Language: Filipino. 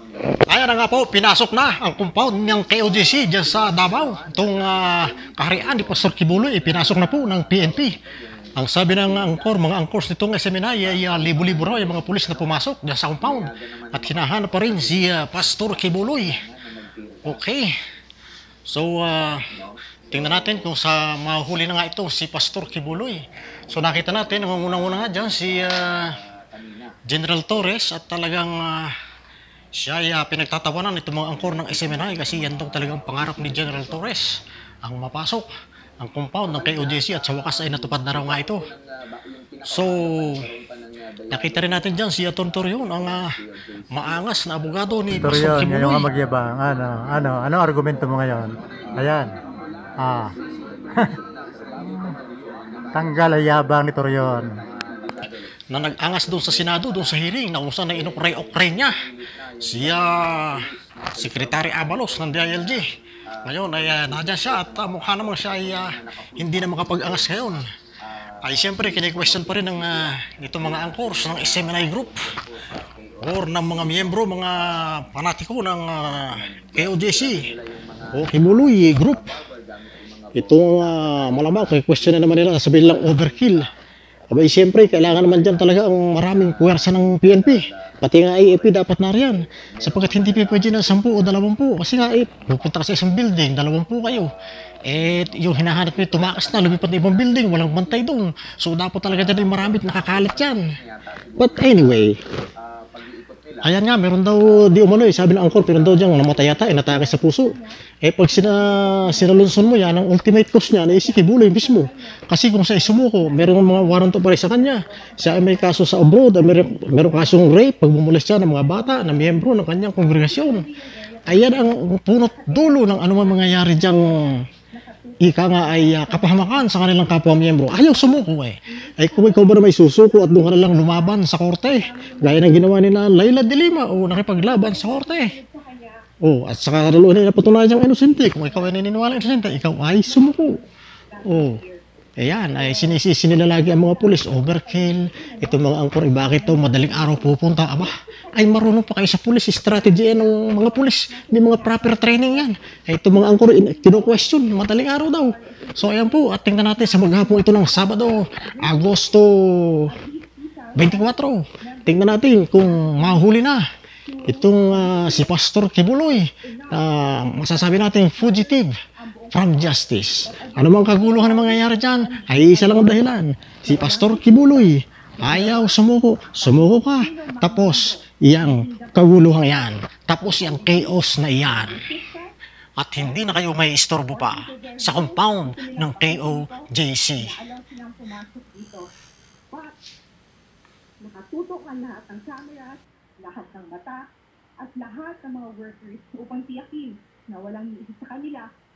Ayan na nga po, pinasok na ang compound ng KOJC dyan sa Davao. Itong kaharian ni Pastor Kibuloy, pinasok na po ng PNP. Ang sabi ng mga angkors nitong SMNI ay libo-libo raw yung mga pulis na pumasok dyan sa compound. At hinahanap pa rin si Pastor Kibuloy. Okay. So, tingnan natin kung sa mahuli na nga ito si Pastor Kibuloy. So, nakita natin, ang unang-una nga dyan si General Torres at talagang siya ay pinagtatawanan itong mga angkor ng SMNI kasi yan daw talagang pangarap ni General Torres ang mapasok ang compound ng KOJC at sa wakas ay natupad na raw nga ito. So, nakita rin natin dyan si Atty. Torion, ang maangas na abogado ni Pastor Kibuloy. Ngayon nga magyabang. Ano argumento mo ngayon? Ayan. Tanggal ang yabang ni Torion. Na nag-angas doon sa Senado, doon sa hearing, na kung saan na inukray-ukray niya siya Secretary Abalos ng DILG. Ngayon ay nadyan siya at mukha namang siya ay hindi na makapag-angas ngayon. Ay siyempre kini-question pa rin ng itong mga angkors ng SMNI Group or ng mga miyembro, mga panatiko ng KOJC o Kibuloy Group. Itong malamang kini-question na naman nila, sabihin lang overkill. Abay, siyempre, kailangan naman dyan talaga ang maraming puwersa ng PNP. Pati nga AFP dapat na riyan. Sapagkat hindi pwede ng 10 o 20. Kasi nga, pupunta ka sa isang building, 20 kayo. Yung hinahanap nyo, tumakas na, lumipat na ibang building, walang bantay doon. So, dapat talaga dyan yung maraming nakakalat yan. But anyway, ayan nga, meron daw, di umano sabi ng angkor, meron daw dyan namatay yata, inatake sa puso. Pag sinalunson mo yan, ang ultimate cause niya, si Kibuloy mismo. Kasi kung siya sumuko, meron mga warrant of arrest sa kanya. Siya ay may kaso sa abroad, meron kasong rape, pagbumulis siya ng mga bata, na miyembro ng kanyang kongregasyon. Ayan ang punot dulo ng anumang mangyayari diyang ika nga ay kapahamakan sa kanilang kapwa-miyembro. Ayaw sumuko Ay kung ikaw ba na may susuko at doon ka na lang lumaban sa korte, gaya ng ginawa nila Laila de Lima o nakipaglaban sa korte. At saka lalo na napatunayan niyang inosente. Kung ikaw ay naniniwala inosente, ikaw ay sumuko. Ayan, ay sinisisi nila lagi ang mga pulis, overkill. Itong mga angkor, bakit ito madaling araw pupunta? Aba, ay marunong pa kayo sa pulis, strategy ng mga pulis, may mga proper training yan. Itong mga angkor, kino-question, madaling araw daw. So ayan po, at tingnan natin sa maghapon ito ng Sabado, Agosto 24. Tingnan natin kung mahuli na itong si Pastor Kibuloy. Masasabi natin fugitive from justice. Ano mang kaguluhan na mangyayari dyan, ay isa lang ang dahilan. Si Pastor Kibuloy ayaw sumuko. Sumuko ka. Tapos, iyang kaguluhan yan. Tapos, iyang chaos na iyan. At hindi na kayo may istorbo pa sa compound ng KOJC. Nakatutok ang lahat ng cameras, lahat ng mata, at lahat ng mga workers upang tiyakin na walang iisip sa kanila